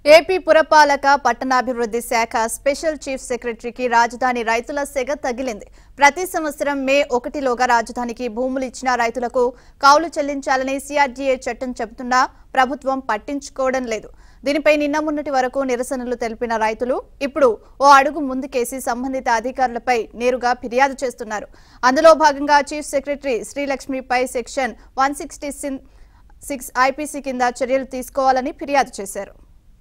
AP పురపాలక పట్టణాభివృద్ధి శాఖ స్పెషల్ చీఫ్ సెక్రటరీకి రాజధాని రైతుల సెగ తగిలింది. ప్రతి సంవత్సరం మే 1లోగా రాజధానికి భూములు ఇచ్చిన రైతులకు కౌలు చెల్లించాలని సిఆర్డీఏ చట్టం చెబుతున్నా ప్రభుత్వం పట్టించుకోవడం లేదు. దీనిపై నిన్న మొన్నటి వరకు నిరసనలు తెలిపిన రైతులు ఇప్పుడు ఓ అడుగు ముందుకేసి సంబంధిత అధికారులపై నేరుగా ఫిర్యాదు చేస్తున్నారు. అందులో భాగంగా చీఫ్ సెక్రటరీ శ్రీలక్ష్మిపై సెక్షన్ 166 ఐపీసీ కింద చర్యలు తీసుకోవాలని ఫిర్యాదు చేశారు.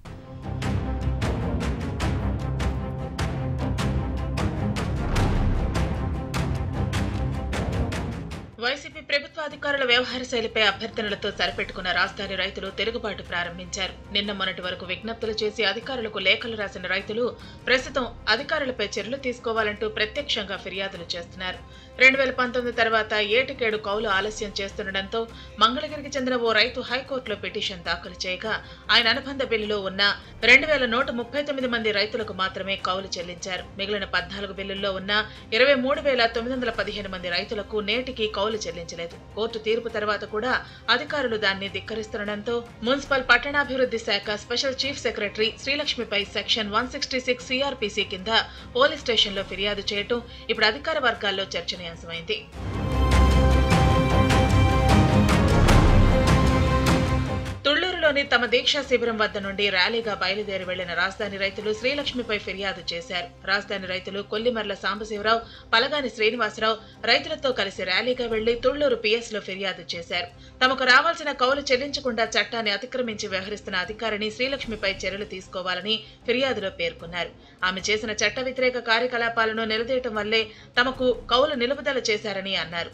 వైసీపీ ప్రభుత్వ అధికారుల వ్యవహార శైలిపై అభ్యర్థనలతో సరిపెట్టుకున్న రాజధాని రైతులు తిరుగుబాటు ప్రారంభించారు. నిన్న మొన్నటి వరకు విజ్ఞప్తులు చేసి అధికారులకు లేఖలు రాసిన రైతులు ప్రస్తుతం అధికారులపై చర్యలు తీసుకోవాలంటూ ప్రత్యక్షంగా ఫిర్యాదులు చేస్తున్నారు. 2019 తర్వాత ఏటికేడు కౌలు ఆలస్యం చేస్తుండటంతో మంగళగిరికి చెందిన ఓ రైతు హైకోర్టులో పిటిషన్ దాఖలు చేయగా ఆయన అనుబంధ బిల్లులో ఉన్న 2139 మంది రైతులకు మాత్రమే కౌలు చెల్లించారు. మిగిలిన 14 బిల్లుల్లో ఉన్న 23,915 మంది రైతులకు నేటికి కౌలు చెల్లించలేదు. కోర్టు తీర్పు తర్వాత కూడా అధికారులు దాన్ని ధిక్కరిస్తుండటంతో మున్సిపల్ పట్టణాభివృద్ధి శాఖ స్పెషల్ చీఫ్ సెక్రటరీ శ్రీలక్ష్మిపై సెక్షన్ 166 సిఆర్పీసీ కింద పోలీస్ స్టేషన్లో ఫిర్యాదు చేయటం ఇప్పుడు అధికార వర్గాల్లో చర్చనీయాంశమైంది. తుళ్లూరులోని తమ దీక్షా శిబిరం వద్ద నుండి ర్యాలీగా బయలుదేరి వెళ్లిన రాజధాని రైతులు శ్రీలక్ష్మిపై ఫిర్యాదు చేశారు. రాజధాని రైతులు కొల్లిమర్ల సాంబశివరావు, పలగాని శ్రీనివాసరావు రైతులతో కలిసి ర్యాలీగా వెళ్లి తుళ్లూరు పిఎస్ లో ఫిర్యాదు చేశారు. తమకు రావాల్సిన కౌలు చెల్లించకుండా చట్టాన్ని అతిక్రమించి వ్యవహరిస్తున్న అధికారిని శ్రీలక్ష్మిపై చర్యలు తీసుకోవాలని ఫిర్యాదులో పేర్కొన్నారు. ఆమె చేసిన చట్ట వ్యతిరేక కార్యకలాపాలను నిలదీయటం వల్లే తమకు కౌలు నిలుపుదల చేశారని అన్నారు.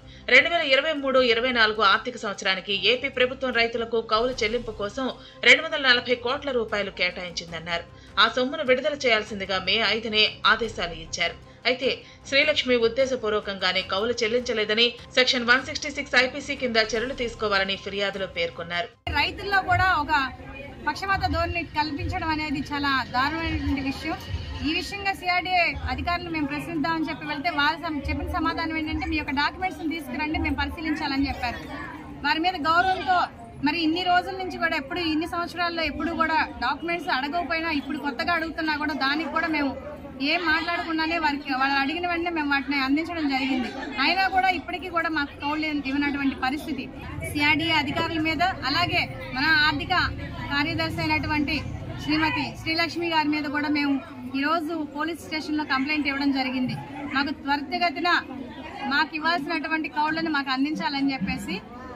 2023-24 ఆర్థిక సంవత్సరానికి ఏపీ ప్రభుత్వం రైతులకు కౌలు చెల్లింపు కోసం 240 కోట్ల రూపాయలు కేటాయించిందన్నారు. ఆ సొమ్మును విడుదల చేయాల్సిందిగా మే 5నే ఆదేశాలు ఇచ్చారు. అయితే శ్రీలక్ష్మి ఉద్దేశపూర్వకంగానే కౌలు చెల్లించలేదని సెక్షన్ 166 ఐపీసీ కింద చర్యలు తీసుకోవాలని ఫిర్యాదులో పేర్కొన్నారు. రైతుల్లో కూడా ఒక పక్షపాత ధోరణి కల్పించడం అనేది చాలా దారుణమైనటువంటి విషయం. ఈ విషయంగా సిఆర్డీఏ అధికారులు మేము ప్రశ్నిద్దామని చెప్పి వెళ్తే వాళ్ళు చెప్పిన సమాధానం ఏంటంటే మీ యొక్క డాక్యుమెంట్స్ తీసుకురండి, మేము పరిశీలించాలని చెప్పారు. వారి మీద గౌరవంతో మరి ఇన్ని రోజుల నుంచి కూడా ఎప్పుడు ఇన్ని సంవత్సరాల్లో ఎప్పుడు కూడా డాక్యుమెంట్స్ అడగకపోయినా ఇప్పుడు కొత్తగా అడుగుతున్నా కూడా దానికి కూడా మేము ఏం మాట్లాడకుండానే వాళ్ళు అడిగిన వెంటనే మేము వాటిని అందించడం జరిగింది. అయినా కూడా ఇప్పటికీ కూడా మాకు కౌలు ఇవ్వనటువంటి పరిస్థితి సిఆర్డీఏ అధికారుల మీద, అలాగే మన ఆర్థిక కార్యదర్శి అయినటువంటి శ్రీమతి శ్రీలక్ష్మి గారి మీద కూడా మేము ఈరోజు పోలీస్ స్టేషన్లో కంప్లైంట్ ఇవ్వడం జరిగింది. మాకు త్వరితగతిన మాకు ఇవ్వాల్సినటువంటి కౌళ్ళని మాకు అందించాలని చెప్పేసి,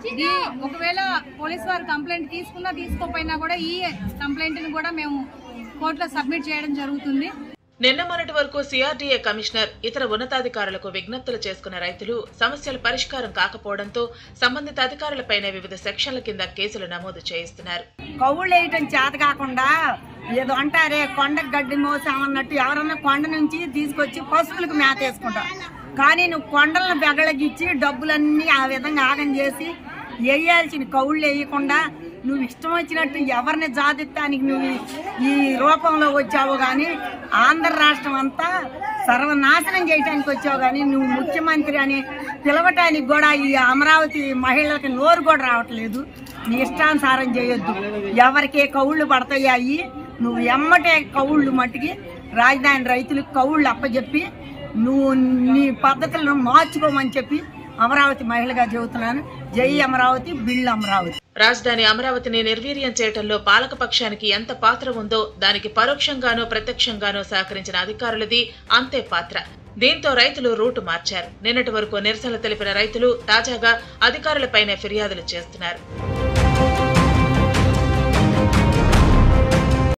ఒకవేళ పోలీసు వారు కంప్లైంట్ తీసుకున్నా తీసుకోపోయినా కూడా ఈ కంప్లైంట్ ని కూడా మేము కోర్టులో సబ్మిట్ చేయడం జరుగుతుంది. నిన్న మొన్నటి వరకు సిఆర్డీఏ కమిషనర్ ఇతర ఉన్నతాధికారులకు విజ్ఞప్తులు చేసుకున్న రైతులు సమస్యల పరిష్కారం కాకపోవడంతో సంబంధిత అధికారులపైనే వివిధ సెక్షన్ల కింద కేసులు నమోదు చేయిస్తున్నారు. కౌళ్ళు వేయటం చేత కాకుండా ఏదో అంటారే కొండ గడ్డి మోసామన్నట్టు ఎవరన్నా కొండ నుంచి తీసుకొచ్చి పశువులకు మేత వేసుకుంటారు. కానీ నువ్వు కొండలను బెగలగిచ్చి డబ్బులన్నీ ఆ విధంగా ఆగం చేసి వేయాల్సిన కౌళ్ళు వేయకుండా నువ్వు ఇష్టం వచ్చినట్టు ఎవరిని జాతిత్తానికి నువ్వు ఈ రూపంలో వచ్చావు. కానీ ఆంధ్ర రాష్ట్రం అంతా సర్వనాశనం చేయడానికి వచ్చావు. కానీ నువ్వు ముఖ్యమంత్రి అని పిలవటానికి కూడా ఈ అమరావతి మహిళలకి నోరు కూడా రావట్లేదు. నీ ఇష్టానుసారం చేయొద్దు. ఎవరికే కౌళ్ళు పడతాయి అయ్యి నువ్వు ఎమ్మటే కౌళ్ళు మట్టికి రాజధాని రైతులకు కౌళ్ళు అప్పచెప్పి నువ్వు నీ పద్ధతులను మార్చుకోమని చెప్పి అమరావతి మహిళగా చెబుతున్నాను. జై అమరావతి, బిల్లు అమరావతి. రాజధాని అమరావతిని నిర్వీర్యం చేయటంలో పాలకపక్షానికి ఎంత పాత్ర ఉందో దానికి పరోక్షంగానో ప్రత్యక్షంగానో సహకరించిన అధికారులది అంతే పాత్ర. దీంతో రైతులు రూటు మార్చారు. నిన్నటి వరకు నిరసనలు తెలిపిన రైతులు తాజాగా అధికారులపైనే ఫిర్యాదులు చేస్తున్నారు.